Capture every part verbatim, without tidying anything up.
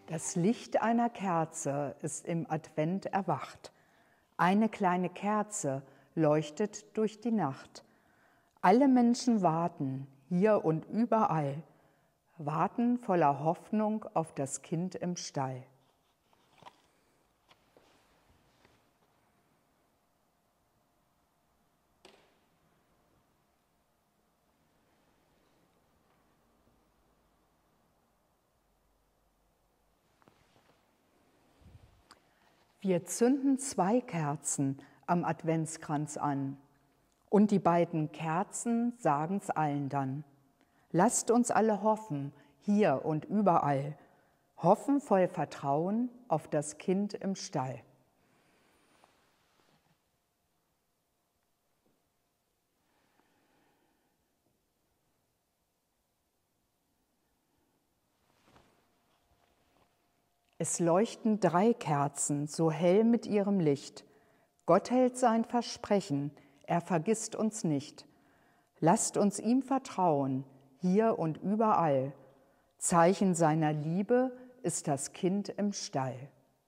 Das Licht einer Kerze ist im Advent erwacht. Eine kleine Kerze leuchtet durch die Nacht. Alle Menschen warten, hier und überall, warten voller Hoffnung auf das Kind im Stall. Wir zünden zwei Kerzen am Adventskranz an und die beiden Kerzen sagen's allen dann. Lasst uns alle hoffen, hier und überall, hoffen voll Vertrauen auf das Kind im Stall. Es leuchten drei Kerzen, so hell mit ihrem Licht. Gott hält sein Versprechen, er vergisst uns nicht. Lasst uns ihm vertrauen, hier und überall. Zeichen seiner Liebe ist das Kind im Stall.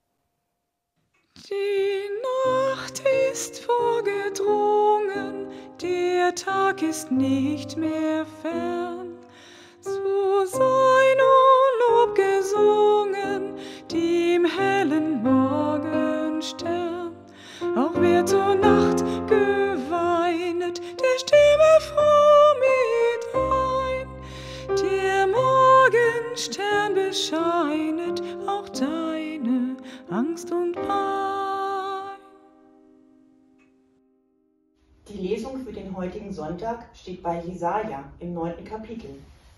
Die Nacht ist vorgedrungen, der Tag ist nicht mehr fern. So sei nun Lob gesungen dem hellen Morgenstern. Auch wer zur Nacht geweinet, der stimme froh mit ein. Der Morgenstern bescheinet auch deine Angst und Pein. Die Lesung für den heutigen Sonntag steht bei Jesaja im neunten Kapitel.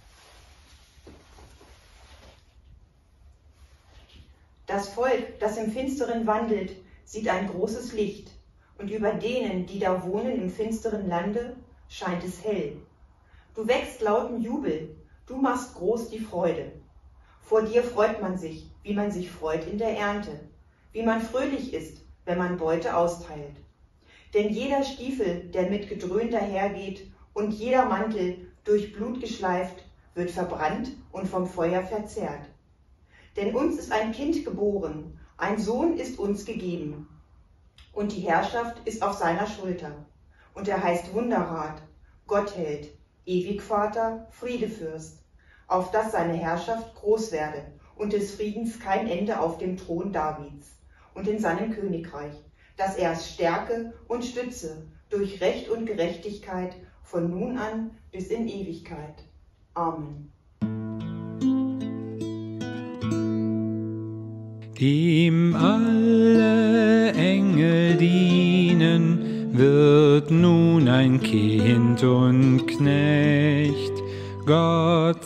Das Volk, das im Finsteren wandelt, sieht ein großes Licht, und über denen, die da wohnen im finsteren Lande, scheint es hell. Du wächst lauten Jubel, du machst groß die Freude. Vor dir freut man sich, wie man sich freut in der Ernte, wie man fröhlich ist, wenn man Beute austeilt. Denn jeder Stiefel, der mit Gedröhn dahergeht, und jeder Mantel, durch Blut geschleift, wird verbrannt und vom Feuer verzehrt. Denn uns ist ein Kind geboren, ein Sohn ist uns gegeben. Und die Herrschaft ist auf seiner Schulter. Und er heißt Wunderrat, Gottheld, Ewigvater, Friedefürst, auf dass seine Herrschaft groß werde und des Friedens kein Ende auf dem Thron Davids und in seinem Königreich, dass er es stärke und stütze durch Recht und Gerechtigkeit von nun an bis in Ewigkeit. Amen. Dem alle Engel dienen, wird nun ein Kind und Knecht. Gott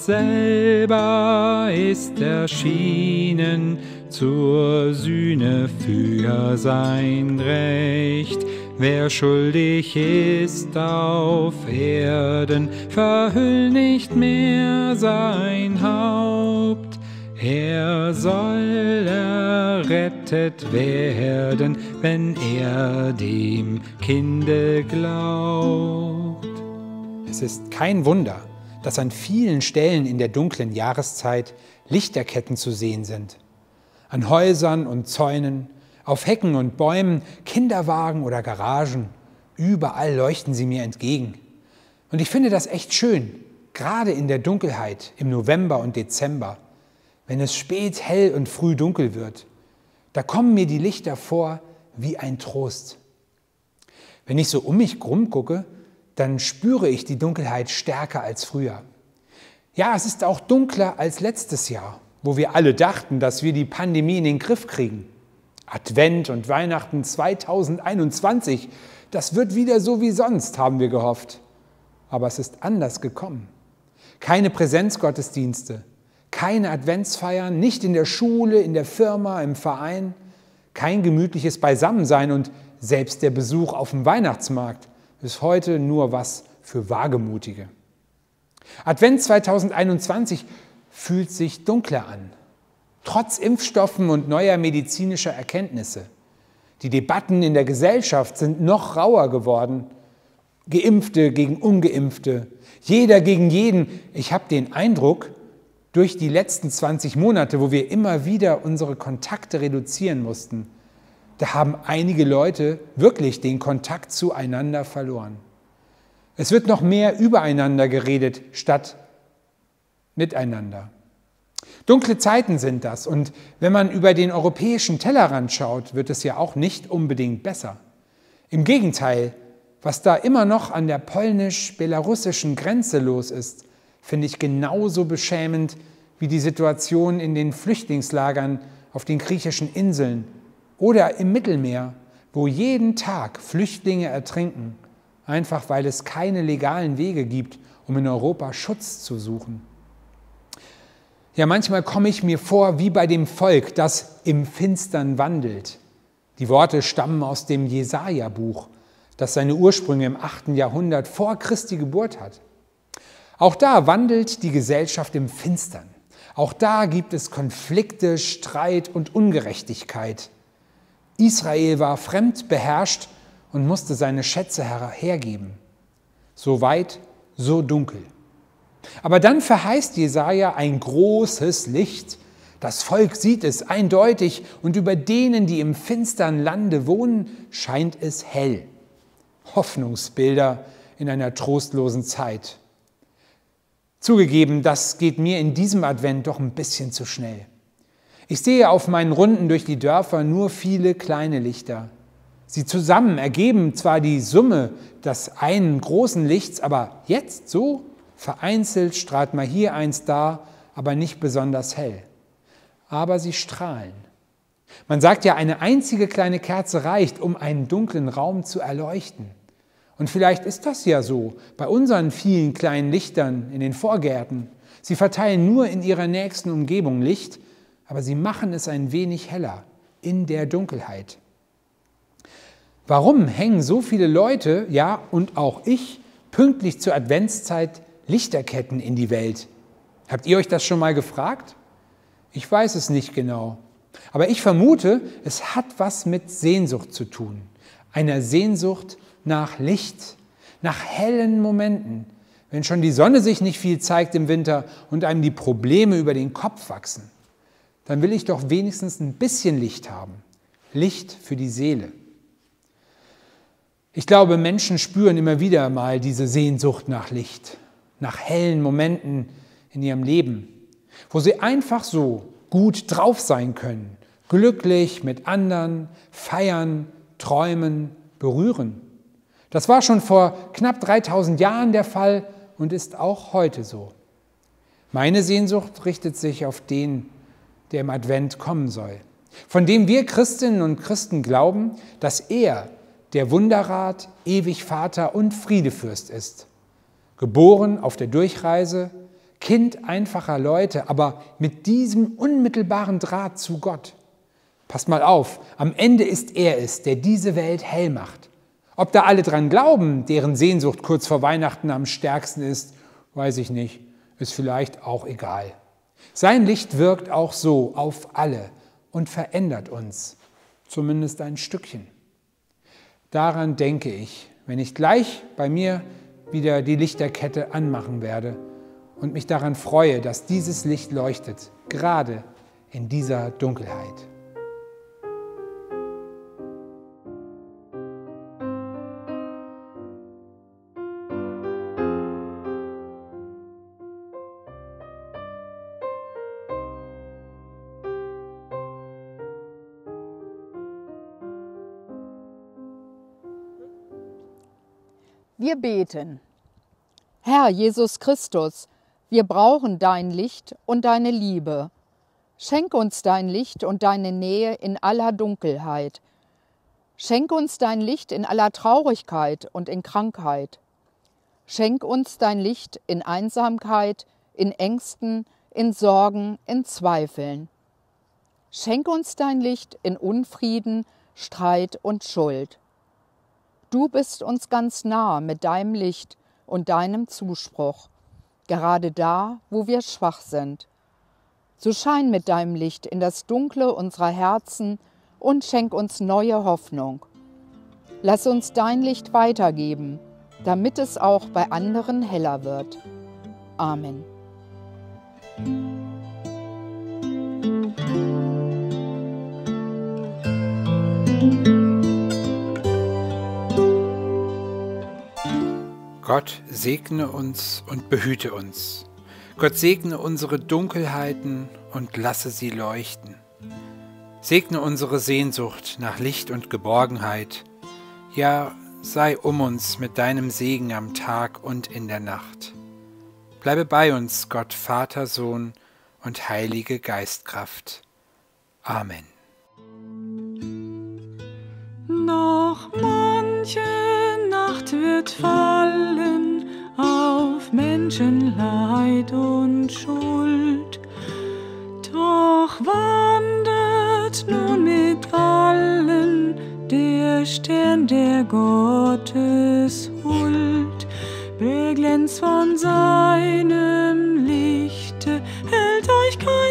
selber ist erschienen, zur Sühne für sein Recht. Wer schuldig ist auf Erden, verhüll nicht mehr sein Haupt. Er soll errettet werden, wenn er dem Kinde glaubt. Es ist kein Wunder, dass an vielen Stellen in der dunklen Jahreszeit Lichterketten zu sehen sind. An Häusern und Zäunen, auf Hecken und Bäumen, Kinderwagen oder Garagen, überall leuchten sie mir entgegen. Und ich finde das echt schön, gerade in der Dunkelheit im November und Dezember. Wenn es spät hell und früh dunkel wird, da kommen mir die Lichter vor wie ein Trost. Wenn ich so um mich krumm gucke, dann spüre ich die Dunkelheit stärker als früher. Ja, es ist auch dunkler als letztes Jahr, wo wir alle dachten, dass wir die Pandemie in den Griff kriegen. Advent und Weihnachten zweitausendeinundzwanzig, das wird wieder so wie sonst, haben wir gehofft. Aber es ist anders gekommen. Keine Präsenzgottesdienste, keine Adventsfeiern, nicht in der Schule, in der Firma, im Verein, kein gemütliches Beisammensein und selbst der Besuch auf dem Weihnachtsmarkt ist heute nur was für Wagemutige. Advent zweitausendeinundzwanzig fühlt sich dunkler an, trotz Impfstoffen und neuer medizinischer Erkenntnisse. Die Debatten in der Gesellschaft sind noch rauer geworden. Geimpfte gegen Ungeimpfte, jeder gegen jeden. Ich habe den Eindruck, Durch die letzten zwanzig Monate, wo wir immer wieder unsere Kontakte reduzieren mussten, da haben einige Leute wirklich den Kontakt zueinander verloren. Es wird noch mehr übereinander geredet, statt miteinander. Dunkle Zeiten sind das, und wenn man über den europäischen Tellerrand schaut, wird es ja auch nicht unbedingt besser. Im Gegenteil, was da immer noch an der polnisch-belarussischen Grenze los ist, finde ich genauso beschämend wie die Situation in den Flüchtlingslagern auf den griechischen Inseln oder im Mittelmeer, wo jeden Tag Flüchtlinge ertrinken, einfach weil es keine legalen Wege gibt, um in Europa Schutz zu suchen. Ja, manchmal komme ich mir vor wie bei dem Volk, das im Finstern wandelt. Die Worte stammen aus dem Jesaja-Buch, das seine Ursprünge im achten Jahrhundert vor Christi Geburt hat. Auch da wandelt die Gesellschaft im Finstern. Auch da gibt es Konflikte, Streit und Ungerechtigkeit. Israel war fremdbeherrscht und musste seine Schätze hergeben. So weit, so dunkel. Aber dann verheißt Jesaja ein großes Licht. Das Volk sieht es eindeutig, und über denen, die im finstern Lande wohnen, scheint es hell. Hoffnungsbilder in einer trostlosen Zeit. Zugegeben, das geht mir in diesem Advent doch ein bisschen zu schnell. Ich sehe auf meinen Runden durch die Dörfer nur viele kleine Lichter. Sie zusammen ergeben zwar die Summe des einen großen Lichts, aber jetzt so vereinzelt strahlt mal hier eins da, aber nicht besonders hell. Aber sie strahlen. Man sagt ja, eine einzige kleine Kerze reicht, um einen dunklen Raum zu erleuchten. Und vielleicht ist das ja so bei unseren vielen kleinen Lichtern in den Vorgärten. Sie verteilen nur in ihrer nächsten Umgebung Licht, aber sie machen es ein wenig heller in der Dunkelheit. Warum hängen so viele Leute, ja und auch ich, pünktlich zur Adventszeit Lichterketten in die Welt? Habt ihr euch das schon mal gefragt? Ich weiß es nicht genau. Aber ich vermute, es hat was mit Sehnsucht zu tun. Einer Sehnsucht nach Licht, nach hellen Momenten. Wenn schon die Sonne sich nicht viel zeigt im Winter und einem die Probleme über den Kopf wachsen, dann will ich doch wenigstens ein bisschen Licht haben. Licht für die Seele. Ich glaube, Menschen spüren immer wieder mal diese Sehnsucht nach Licht, nach hellen Momenten in ihrem Leben, wo sie einfach so gut drauf sein können, glücklich mit anderen, feiern, träumen, berühren. Das war schon vor knapp dreitausend Jahren der Fall und ist auch heute so. Meine Sehnsucht richtet sich auf den, der im Advent kommen soll, von dem wir Christinnen und Christen glauben, dass er der Wunderrat, ewig Vater und Friedefürst ist. Geboren auf der Durchreise, Kind einfacher Leute, aber mit diesem unmittelbaren Draht zu Gott. Passt mal auf, am Ende ist er es, der diese Welt hell macht. Ob da alle dran glauben, deren Sehnsucht kurz vor Weihnachten am stärksten ist, weiß ich nicht, ist vielleicht auch egal. Sein Licht wirkt auch so auf alle und verändert uns, zumindest ein Stückchen. Daran denke ich, wenn ich gleich bei mir wieder die Lichterkette anmachen werde und mich daran freue, dass dieses Licht leuchtet, gerade in dieser Dunkelheit. Wir beten. Herr Jesus Christus, wir brauchen dein Licht und deine Liebe. Schenk uns dein Licht und deine Nähe in aller Dunkelheit. Schenk uns dein Licht in aller Traurigkeit und in Krankheit. Schenk uns dein Licht in Einsamkeit, in Ängsten, in Sorgen, in Zweifeln. Schenk uns dein Licht in Unfrieden, Streit und Schuld. Du bist uns ganz nah mit deinem Licht und deinem Zuspruch, gerade da, wo wir schwach sind. So schein mit deinem Licht in das Dunkle unserer Herzen und schenk uns neue Hoffnung. Lass uns dein Licht weitergeben, damit es auch bei anderen heller wird. Amen. Gott segne uns und behüte uns. Gott segne unsere Dunkelheiten und lasse sie leuchten. Segne unsere Sehnsucht nach Licht und Geborgenheit. Ja, sei um uns mit deinem Segen am Tag und in der Nacht. Bleibe bei uns, Gott, Vater, Sohn und Heilige Geistkraft. Amen. Noch manche Nacht wird fallen auf Menschen Leid und Schuld, doch wandert nun mit allen der Stern der Gottes Huld, beglänzt von seinem Lichte, hält euch kein